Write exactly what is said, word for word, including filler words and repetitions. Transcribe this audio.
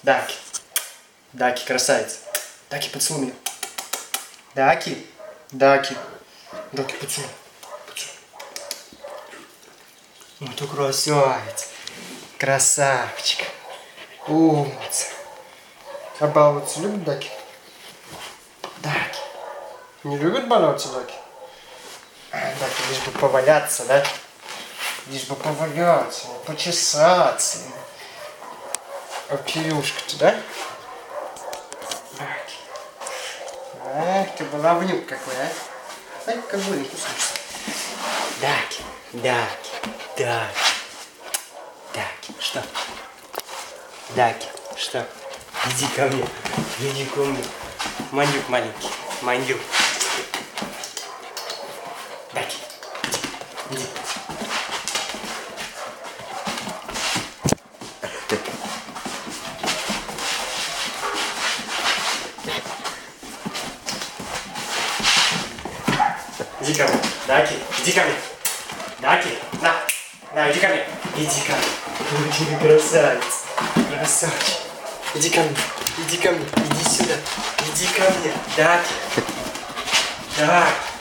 Даки. Даки, красавица. Даки, поцелуй меня. Даки. Даки. Даки, поцелуй. Поцелуй. Ну ты красавец. Красавчик. Умница. А баловаться любят даки? Даки. Не любят баловаться даки? Даки, лишь бы поваляться, да? Лишь бы поваляться, почесаться. А пилюшка-то, да? Даки. Ах, ты баловнюк какой, а? Ай, как бы не кусаешься. Даки, даки, даки. Даки, что? Даки, что? Иди ко мне, иди ко мне. Мандюк маленький, мандюк. Даки, иди, иди. Иди ко мне, Даки, иди ко мне. Даки, на, на, иди ко мне. Иди ко мне. Ой, ты красавец. Красавчик. Иди ко мне, иди ко мне, иди сюда. Иди ко мне, Даки. Даки.